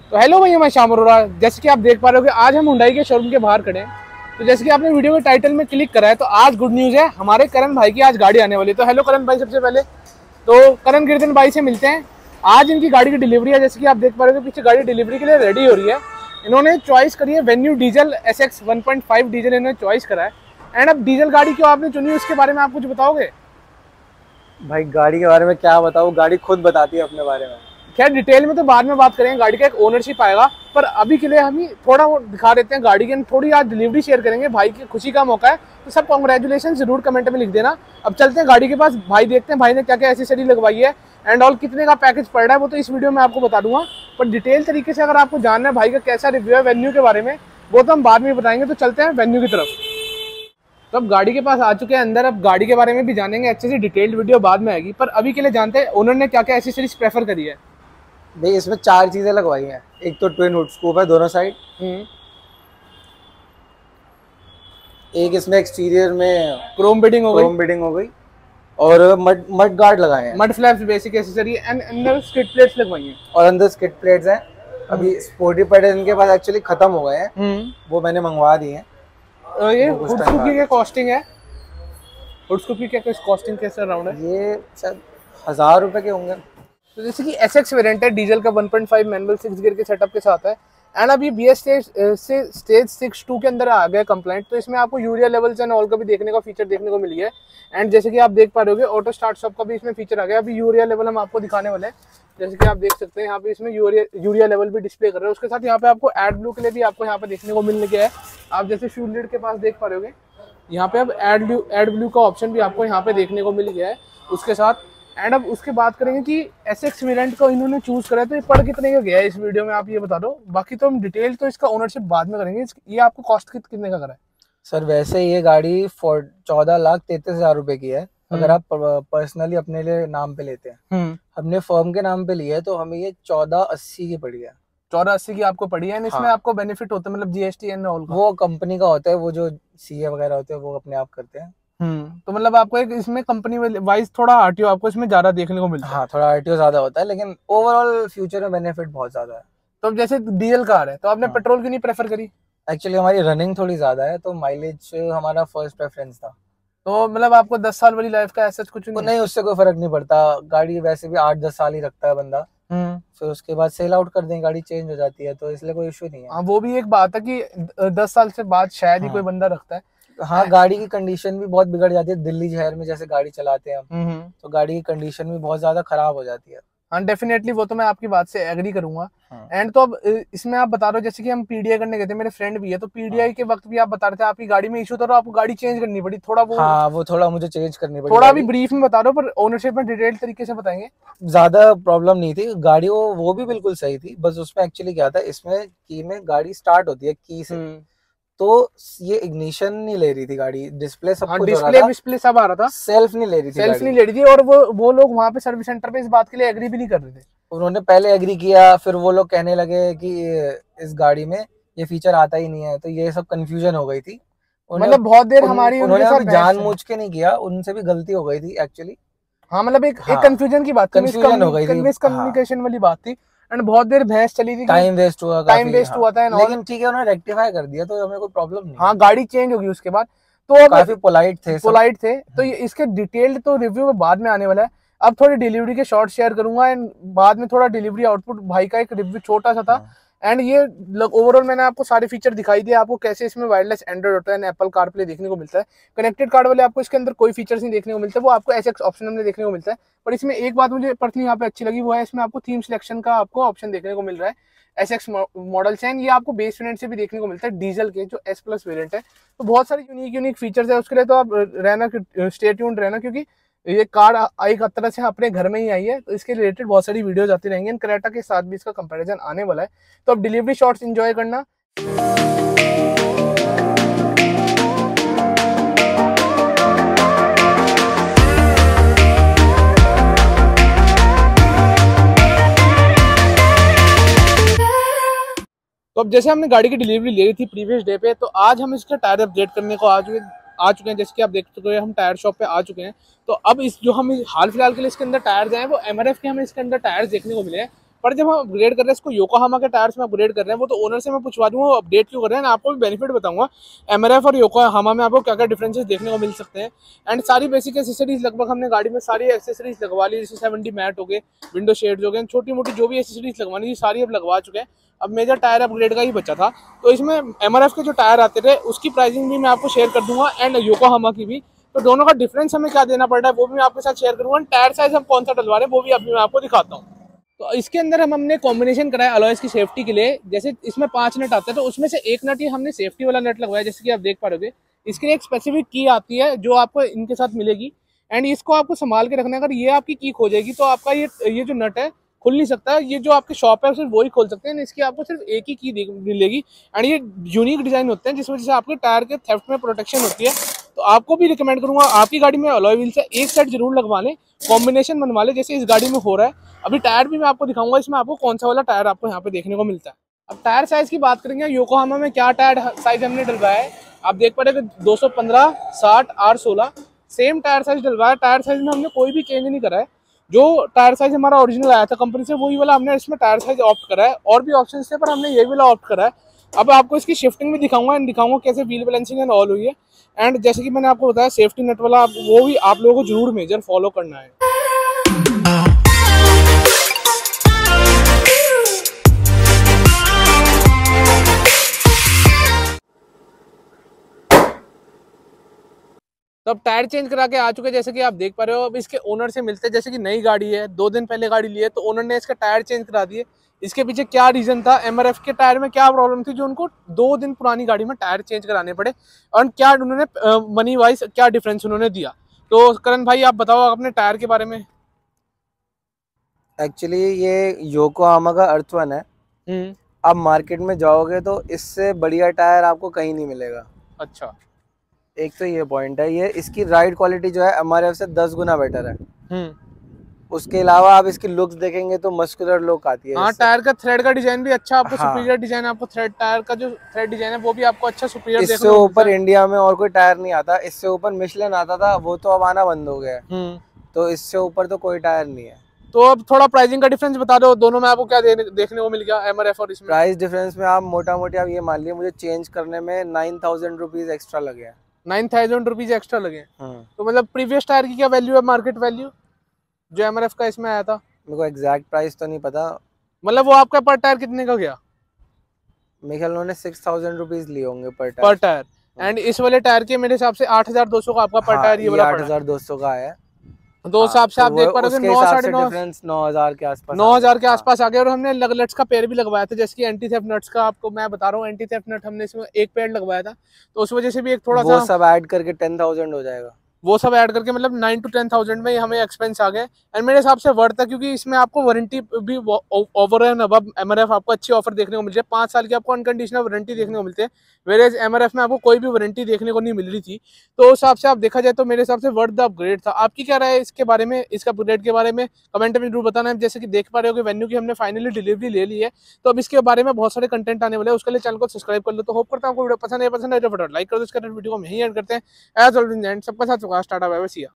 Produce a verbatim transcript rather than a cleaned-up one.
तो हेलो भैया, मैं श्याम अरोड़ा। जैसे कि आप देख पा रहे हो कि आज हम हुंडई के शोरूम के बाहर खड़े हैं। तो जैसे कि आपने वीडियो के टाइटल में क्लिक करा है, तो आज गुड न्यूज़ है, हमारे करण भाई की आज गाड़ी आने वाली है। तो हेलो करण भाई, सबसे पहले तो करण कीर्तन भाई से मिलते हैं। आज इनकी गाड़ी की डिलीवरी है। जैसे कि आप देख पा रहे हो पीछे गाड़ी डिलीवरी के लिए रेडी हो रही है। इन्होंने चॉइस करी है Venue diesel S X one point five diesel इन्होंने चॉइस करा है। एंड अब डीजल गाड़ी क्यों आपने चुनी, उसके बारे में आप कुछ बताओगे? भाई गाड़ी के बारे में क्या बताऊँ, गाड़ी खुद बताती है अपने बारे में। खैर डिटेल में तो बाद में बात करेंगे, गाड़ी का एक ओनरशिप आएगा, पर अभी के लिए हम ही थोड़ा वो दिखा देते हैं गाड़ी की। थोड़ी आज डिलीवरी शेयर करेंगे, भाई की खुशी का मौका है, तो सब कॉन्ग्रेचुलेशन जरूर कमेंट में लिख देना। अब चलते हैं गाड़ी के पास, भाई देखते हैं भाई ने क्या क्या एसेसरी लगवाई है एंड ऑल, कितने का पैकेज पड़ रहा है वो तो इस वीडियो में आपको बता दूंगा। पर डिटेल तरीके से अगर आपको जानना है भाई का कैसा रिव्यू है वेन्यू के बारे में, वो तो हम बाद में बताएंगे। तो चलते हैं वेन्यू की तरफ। तो अब गाड़ी के पास आ चुके हैं अंदर, अब गाड़ी के बारे में भी जानेंगे अच्छे से, डिटेल्ड वीडियो बाद में आएगी। पर अभी के लिए जानते हैं ओनर ने क्या क्या एसेसरीज प्रेफर करी है। भाई इसमें चार चीजें लगवाई हैं। एक तो ट्विन हुड स्कूप है दोनों साइड, एक इसमें एक्सटीरियर में क्रोम बिडिंग हो गई, क्रोम बिडिंग हो गई, और मड मड गार्ड लगाए हैं, mud flaps basic accessory and अंदर स्किड प्लेट्स लगवाई हैं, और अंदर स्किड प्लेट्स हैं। अभी स्पोर्टी पैड इनके पास एक्चुअली खत्म हो गए हैं, वो मैंने मंगवा दिए हैं। ये हुड स्कूप की क्या कॉस्टिंग है? हुड स्कूप की क्या कॉस्टिंग कैसे अराउंड है? ये शायद हजार रुपए के होंगे। तो जैसे कि एस एक्स वेरिएंट है, डीजल का one point five manual six gear के सेटअप के साथ है। एंड अब ये बी एस स्टेज से स्टेज सिक्स टू के अंदर आ गया कंप्लाइंट। तो इसमें आपको यूरिया लेवल्स एंड ऑल का भी देखने का फीचर देखने को मिली है। एंड जैसे कि आप देख पा रहे हो ऑटो स्टार्ट स्टॉप का भी इसमें फीचर आ गया। अभी यूरिया लेवल हम आपको दिखाने वाले हैं। जैसे कि आप देख सकते हैं यहाँ पे इसमें यूरिया यूरिया लेवल भी डिस्प्ले कर रहे हैं। उसके साथ यहाँ पे आपको एड ब्लू के लिए भी आपको यहाँ पे देखने को मिलने गया है। आप जैसे फ्यूल लीड के पास देख पा रहे हो यहाँ पे अब एड ब्लू एड ब्लू का ऑप्शन भी आपको यहाँ पे देखने को मिल गया है उसके साथ। एंड अब उसके बात करेंगे कि एस एक्स वेरिएंट को इन्होंने चूज करा है, तो ये पड़ कितने का गया है इस वीडियो में आप ये बता दो। बाकी तो हम डिटेल तो इसका ओनरशिप बाद में करेंगे। ये आपको कॉस्ट कितने का करा है? सर वैसे ये गाड़ी चौदह लाख तैतीस हजार रुपए की है अगर आप पर्सनली अपने लिए नाम पे लेते हैं। हमने फर्म के नाम पे लिया है तो हमें ये चौदह अस्सी की पड़ी है। चौदह अस्सी की आपको पड़ी है। इसमें हाँ। आपको बेनिफिट होता है मतलब जीएसटी एंड ऑल का? वो कंपनी का होता है, वो जो सीए वगैरह होते हैं वो अपने आप करते हैं। हम्म तो मतलब आपको एक इसमें कंपनी वाइज थोड़ा आरटीओ आपको इसमें ज्यादा देखने को मिलता है। हाँ, थोड़ा आरटीओ ज्यादा होता है, लेकिन ओवरऑल फ्यूचर में बेनिफिट बहुत ज्यादा है। तो अब जैसे डीजल कार है तो आपने हाँ। पेट्रोल क्यों नहीं प्रेफर करी? एक्चुअली हमारी रनिंग थोड़ी ज्यादा है तो माइलेज हमारा फर्स्ट प्रेफरेंस था। तो मतलब आपको दस साल वाली लाइफ का ऐसा कुछ नहीं? तो नहीं, उससे कोई फर्क नहीं पड़ता। गाड़ी वैसे भी आठ दस साल ही रखता है बंदा, फिर उसके बाद सेल आउट कर दें, गाड़ी चेंज हो जाती है, तो इसलिए कोई इशू नहीं है। हाँ, वो भी एक बात है कि दस साल से बाद शायद ही हाँ। कोई बंदा रखता है। हाँ, गाड़ी की कंडीशन भी बहुत बिगड़ जाती है। दिल्ली शहर में जैसे गाड़ी चलाते हैं हम, तो गाड़ी की कंडीशन भी बहुत ज्यादा खराब हो जाती है। हाँ डेफिनेटली, वो तो मैं आपकी बात से एग्री करूंगा। हाँ। एंड तो अब इसमें आप बता रहे हो जैसे कि हम पीडीआई करने गए थे, मेरे फ्रेंड भी है, तो पीडीआई के वक्त भी आप बता रहे थे आपकी गाड़ी में इशू था, तो आपको गाड़ी चेंज करनी पड़ी थोड़ा वो? हाँ, वो थोड़ा मुझे चेंज करनी पड़ी। थोड़ा भी ब्रीफ में बता रहे हो, पर ओनरशिप में डिटेल तरीके से बताएंगे। ज्यादा प्रॉब्लम नहीं थी गाड़ी, वो वो भी बिल्कुल सही थी। बस उसमें एक्चुअली क्या था, इसमें की में गाड़ी स्टार्ट होती है की से, तो ये इग्निशन नहीं ले रही थी गाड़ी। डिस्प्ले सब हाँ, कुछ डिस्प्ले डिस्प्ले सब आ रहा था, सेल्फ नहीं ले रही थी सेल्फ नहीं ले रही थी। और वो वो लोग वहाँ पे सर्विस सेंटर पे इस बात के लिए एग्री भी नहीं कर रहे थे। उन्होंने पहले एग्री किया, फिर वो लोग कहने लगे कि इस गाड़ी में ये फीचर आता ही नहीं है, तो ये सब कंफ्यूजन हो गई थी। मतलब बहुत देर हमारी उन्होंने जानबूझ के नहीं किया, उनसे भी गलती हो गई थी एक्चुअली। हाँ मतलब एक एक कंफ्यूजन की बात थी, कंफ्यूजन हो गई थी, मिसकम्युनिकेशन वाली बात थी। एंड बहुत देर बहस चली थी, टाइम वेस्ट हुआ, टाइम वेस्ट हुआ था, लेकिन ठीक है उन्होंने रेक्टिफाई कर दिया, तो हमें कोई प्रॉब्लम नहीं। हाँ, गाड़ी चेंज होगी उसके बाद, तो काफी पोलाइट थे पोलाइट थे। तो इसके डिटेल्ड तो रिव्यू में बाद में आने वाला है। अब थोड़ी डिलीवरी के शॉर्ट शेयर करूंगा एंड बाद में थोड़ा डिलीवरी आउटपुट भाई का एक रिव्यू छोटा सा था। एंड ये ओवरऑल मैंने आपको सारे फीचर दिखाई दिए, आपको कैसे इसमें वायरलेस एंड्रॉइड होता है, एप्पल कारप्ले देखने को मिलता है। कनेक्टेड कार वाले आपको इसके अंदर कोई फीचर्स नहीं देखने को मिलता है, वो आपको एस एक्स ऑप्शन में देखने को मिलता है। पर इसमें एक बात मुझे पर्सनली यहाँ पे अच्छी लगी, वो है इसमें आपको थीम सिलेक्शन का आपको ऑप्शन देखने को मिल रहा है। एस एक्स मॉडल्स हैं, ये आपको बेस वेरिएंट से भी देखने को मिलता है, डीजल के जो एस प्लस वेरिएंट है। तो बहुत सारे यूनिक यूनिक फीचर्स है, उसके लिए तो आप रहना, स्टे ट्यून्ड रहना, क्योंकि ये कार एक तरह से अपने घर में ही आई है, तो इसके रिलेटेड बहुत सारी वीडियोस आती रहेंगी। क्रेटा के साथ भी इसका कंपैरिजन आने वाला है। तो अब डिलीवरी शॉट्स एंजॉय करना। तो अब जैसे हमने गाड़ी की डिलीवरी ले ली थी प्रीवियस डे पे, तो आज हम इसका टायर अपडेट करने को आ चुके आ चुके हैं। जैसे कि आप देख चुके हैं, हम टायर शॉप पे आ चुके हैं। तो अब इस जो हम हाल फिलहाल के लिए इसके अंदर टायर्स हैं, वो एमआरएफ के हमें इसके अंदर टायर्स देखने को मिले हैं। पर जब हम अपग्रेड कर रहे हैं इसको योकोहामा के टायर्स में अपग्रेड कर रहे हैं, वो तो ओनर से मैं पूछवा दूंगा वो अपडेट क्यों कर रहे हैं, आपको भी बेनिफिट बताऊंगा एमआरएफ और योकोहामा में आपको क्या क्या डिफरेंसेस देखने को मिल सकते हैं। एंड सारी बेसिक एसेसरीज लगभग हमने गाड़ी में सारी एसेसरीज लगवा ली, जैसे सेवेंटी मैट हो गए, विंडो शेड्स हो गए, छोटी मोटी जो भी एसेसरीज लगवानी थी सारी अब लगवा चुके हैं। अब मेजर टायर अपग्रेड का ही बचा था, तो इसमें एमआरएफ के जो टायर आते थे उसकी प्राइसिंग भी मैं आपको शेयर कर दूंगा एंड योकोहामा की भी, तो दोनों का डिफरेंस हमें क्या देना पड़ रहा है वो भी मैं आपके साथ शेयर करूंगा। टायर साइज हम कौन सा डलवा रहे हैं वो भी अभी मैं आपको दिखाता हूँ। तो इसके अंदर हम हमने कॉम्बिनेशन कराया अलॉयस की सेफ्टी के लिए, जैसे इसमें पांच नट आते हैं तो उसमें से एक नट ही हमने सेफ्टी वाला नट लगवाया, जैसे कि आप देख पा रहे हो। इसके लिए एक स्पेसिफिक की आती है जो आपको इनके साथ मिलेगी एंड इसको आपको संभाल के रखना है। अगर ये आपकी की खो जाएगी तो आपका ये ये जो नट है खुल नहीं सकता, ये जो आपके शॉप है सिर्फ वही खोल सकते हैं, इसकी आपको सिर्फ एक ही की मिलेगी एंड ये यूनिक डिजाइन होते हैं जिस वजह से आपके टायर के थेफ्ट में प्रोटेक्शन होती है। तो आपको भी रिकमेंड करूंगा आपकी गाड़ी में अलॉय व्हील्स है एक सेट जरूर लगवा लें, कॉम्बिनेशन बनवा लें जैसे इस गाड़ी में हो रहा है। अभी टायर भी मैं आपको दिखाऊंगा इसमें आपको कौन सा वाला टायर आपको यहाँ पे देखने को मिलता है। अब टायर साइज की बात करेंगे, योकोहामा में क्या टायर साइज हमने डलवाया है आप देख पा रहे हैं दो सौ पंद्रह, साठ, आर सोलह सेम टायर साइज डलवाया। टायर साइज में हमने कोई भी चेंज नहीं करा है, जो टायर साइज हमारा ओरिजिनल आया था कंपनी से वही वाला हमने इसमें टायर साइज ऑप्ट करा है। और भी ऑप्शन थे पर हमने ये वाला ऑप्ट करा है। अब आपको इसकी शिफ्टिंग भी दिखाऊंगा एंड दिखाऊंगा कैसे व्हील बैलेंसिंग एंड ऑल हुई है। एंड जैसे कि मैंने आपको बताया सेफ्टी नेट वाला वो भी आप लोगों को जरूर मेजर फॉलो करना है। तो अब टायर चेंज करा के आ चुके जैसे कि आप देख पा रहे हो। अब इसके ओनर से मिलते हैं, जैसे कि नई गाड़ी है, दो दिन पहले गाड़ी ली है तो ओनर ने इसका टायर चेंज करा दिए। इसके पीछे क्या रीजन था, एमआरएफ के टायर में क्या प्रॉब्लम थी जो उनको दो दिन पुरानी गाड़ी में टायर चेंज कराने पड़े और क्या उन्होंने मनी वाइज क्या डिफरेंस उन्होंने दिया। तो करण भाई आप बताओ अपने टायर के बारे में। एक्चुअली ये योकोहामा का अर्थ वन है, आप मार्केट में जाओगे तो इससे बढ़िया टायर आपको कहीं नहीं मिलेगा। अच्छा, एक तो ये पॉइंट है, ये इसकी राइड क्वालिटी जो है एमआरएफ से दस गुना बेटर है। उसके अलावा आप इसकी लुक्स देखेंगे तो मस्कुलर लुक आती है। हाँ, टायर का थ्रेड का डिजाइन भी अच्छा आपको हाँ। सुपीरियर डिजाइन आपको थ्रेड टायर का जो थ्रेड डिजाइन है वो भी आपको अच्छा सुपीरियर देखने इससे ऊपर इंडिया में और कोई टायर नहीं आता। इससे ऊपर मिशेलिन आता था वो तो अब आना बंद हो गया है, तो इससे ऊपर तो कोई टायर नहीं है। तो अब थोड़ा प्राइसिंग का डिफरेंस बता दो, दोनों में आपको क्या देखने को मिल गया एमआरएफ और इसमें। प्राइस डिफरेंस में आप मोटा मोटी आप ये मान लिया मुझे चेंज करने में नाइन थाउजेंड रुपीज एक्स्ट्रा लगे। नाइन थाउजेंड रुपीज एक्स्ट्रा लगे। तो मतलब प्रीवियस टायर की क्या वैल्यू है, मार्केट वैल्यू जो एमआरएफ का इसमें आया था? मेरे को एग्जैक्ट प्राइस तो नहीं पता, मतलब वो आपका पर टायर कितने का गया? मेरे ख्याल उन्होंने सिक्स थाउजेंड रुपीज लिए होंगे पर टायर। पर टायर एंड इस वाले टायर के मेरे हिसाब से आठ हजार दो सौ का आपका पर टायर ये वाला आठ हजार दो सौ का है। दो हिसाब से आप देख पा रहे हो नौ साढ़े नौ नौ हजार के आसपास नौ हजार के आसपास आ गया। और हमने नट्स का पेयर भी लगवाया था, जैसे कि एंटी थेफ्ट नट्स का आपको मैं बता रहा हूँ, एंटी थेफ्ट नट हमने इसमें एक पेयर लगवाया था तो उस वजह से भी एक थोड़ा वो सा सब ऐड करके टेन थाउजेंड हो जाएगा। वो सब ऐड करके मतलब नाइन टू टेन थाउजेंड में हमें एक्सपेंस आ गए। एंड मेरे हिसाब से वर्थ है क्योंकि इसमें आपको वारंटी भी ओवर एंड अबव एमआरएफ आपको अच्छी ऑफर देखने को मिल रही है। पाँच साल की आपको अनकंडीशनल वारंटी देखने को मिलती है, वेरेज एमआरएफ में आपको कोई भी वारंटी देखने को नहीं मिल रही थी। तो उस हिसाब से आप देखा जाए तो मेरे हिसाब से वर्थ द अपग्रेड था। आपकी क्या राय है इसके बारे में, इसका अपग्रेड के बारे में कमेंट में जरूर बताना है। जैसे कि देख पा रहे हो कि वेन्यू की हमने फाइनली डिलीवरी ले ली है, तो अब इसके बारे में बहुत सारे कंटेंट आने वाले हैं, उसके लिए चैनल को सब्सक्राइब कर लो। तो होप करता हूँ आपको वीडियो पसंद है, पसंद है तो फटाफट लाइक कर दो, इसका वीडियो को यहीं एंड करते हैं। एज ऑलवेज एंड सबका साथ टाटा बाय बाय, सी या।